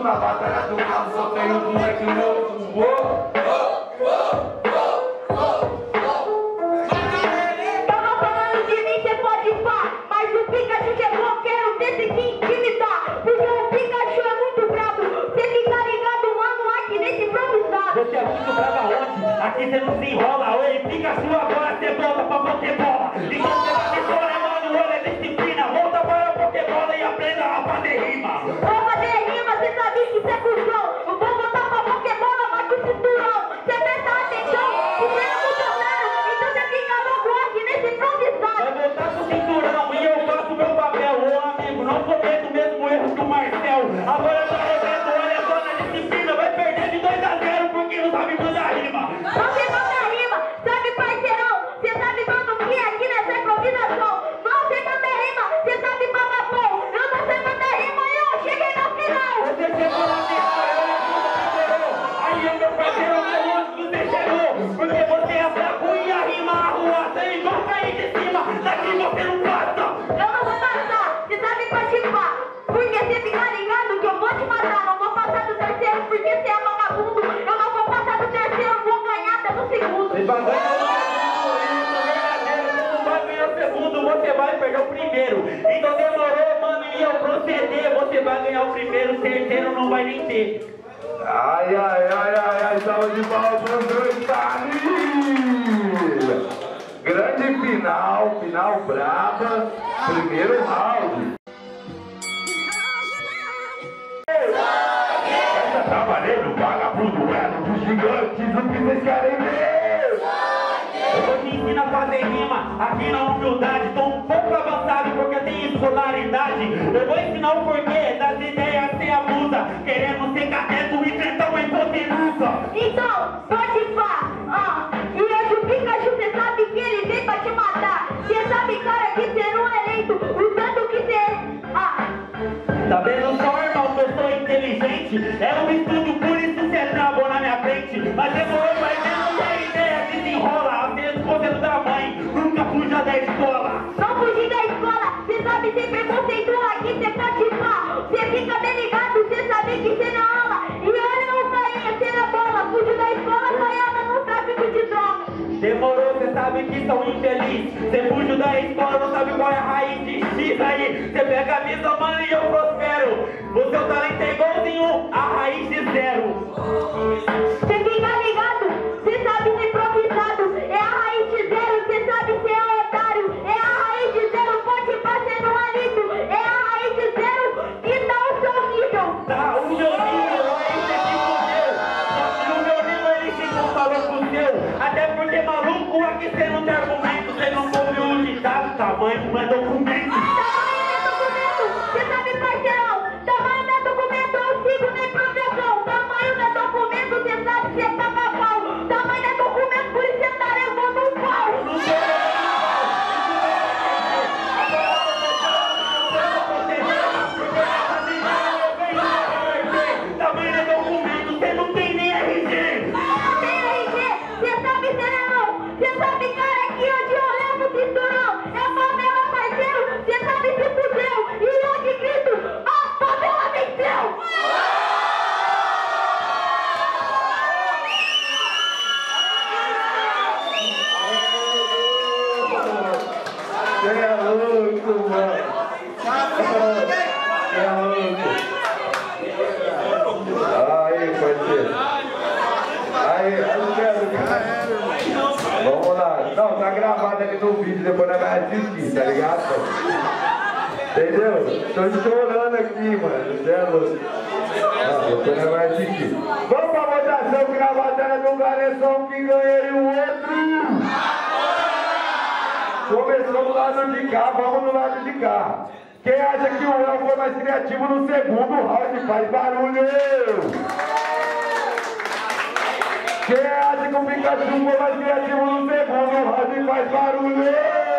na batalha do carro só tem um moleque louco. Tava falando de mim, cê pode pá, mas o Pikachu chegou, quero ter que intimidar, porque o Pikachu é muito brabo, cê fica ligado, mano, aqui nesse improvisado. Você é muito bravo aonde? Aqui você não se enrola, oi, Pikachu agora você volta pra Pokébola. Então você vai vitória, mano, olha a disciplina, volta para a Pokébola e aprenda a fazer rima. Vou fazer rima, cê sabe que cê é cuzão, eu vou voltar pra Pokébola, mas com o cinturão, cê presta atenção, que cê é muito otário, então cê fica louco aqui nesse improvisado. Vai voltar pro cinturão e eu faço meu papel, ô amigo, não cometo o mesmo erro que o Marcel. Agora tá revendo, olha só na disciplina, vai perder de 2-0 porque não sabe mandar rima. Você manda rima, sabe parceirão, cê sabe mano que aqui nessa improvisação, você manda rima, cê sabe bababom, eu não sei mandar rima e eu cheguei no final. Você chegou na final, aí o meu parceiro, meu longe que você chegou, porque você é fraco e a rima arruaça e vão cair de cima, daqui você não passa. Eu não vou passar, cê sabe participar, porque cê fica ligado que eu vou te matar, não vou passar do terceiro porque cê é vagabundo, eu não vou passar do terceiro, vou ganhar até no segundo. Você vai ganhar o segundo, você vai perder o primeiro. Então demorou, mano, e eu proceder, você vai ganhar o primeiro, o terceiro não vai nem ter. Ai, salve de palmas para os dois família. Grande final braba, primeiro round. Essa tá valendo, vagabundo, duelo dos gigantes, o que vocês querem ver? Eu vou te ensinar a fazer rima aqui na humildade. Tô um pouco avançado porque eu tenho escolaridade. Eu vou ensinar o porquê das ideias sem abusa, querendo ser cateto e tentar uma hipotenusa. Então, pode pá, e hoje o Pikachu, cê sabe que ele vem pra te matar. Cê sabe, cara, que cê não é eleito, o tanto que cê Tá vendo só, irmão, que eu sou inteligente? É um estudo, por isso cê travou na minha frente. Mas demorou, mas você não tem ideia, desenrola. Apenas conselho da mãe, nunca fuja da escola. não fugir da escola, cê sabe sem preconceito aqui, cê pode pá. Cê fica bem ligado, cê sabe que cê não aula. E olha o carinha, cê na bola, fugiu da escola, caiada no tráfico de droga. Demorou, cê sabe que são infeliz. Cê fugiu da escola, não sabe qual é a raiz de X aí. Cê pega a visão, mano, e eu prospero. O seu talento é igualzinho a raiz de zero. Cê fica ligado, cê sabe ser improvisado. É a raiz de zero, cê sabe ser otário. É a raiz de zero, pode passar no alívio. É a raiz de zero que dá o seu nível. Tá, o meu nível, aí cê se fudeu. Só que o meu nível, ele se comparou com o seu. Até porque, maluco, aqui cê não tem argumento. Cê não ouviu o ditado, tamanho não é documento. Tamanho é documento, cê sabe parceirão. Tamanho não é documento, eu sigo na improvisação. Tamanho não é documento, cê sabe cê paga pau. Tamanho não é documento, por isso cê tá levando um pau. Tamanho é documento, cê não tem nem RG. Tem RG, cê sabe serão. Cê sabe, cara, que hoje eu levo o cinturão. É favela, parceiro, cê sabe se fudeu. E hoje grito, a favela venceu. Você é louco, mano. Você é louco. Aí, parceiro. Aí, vamos lá. Não, tá gravado aqui no vídeo, depois nós vamos assistir, tá ligado? Entendeu? Tô estourando aqui, mano. Você é louco. Não, depois nós vamos assistir. Vamos pra votação que na batalha do Garçom que ganha e o outro. Começou do lado de cá, vamos do lado de cá. Quem acha que o El foi mais criativo no segundo round, faz barulho! Quem acha que o Pikachu foi mais criativo no segundo round, faz barulho!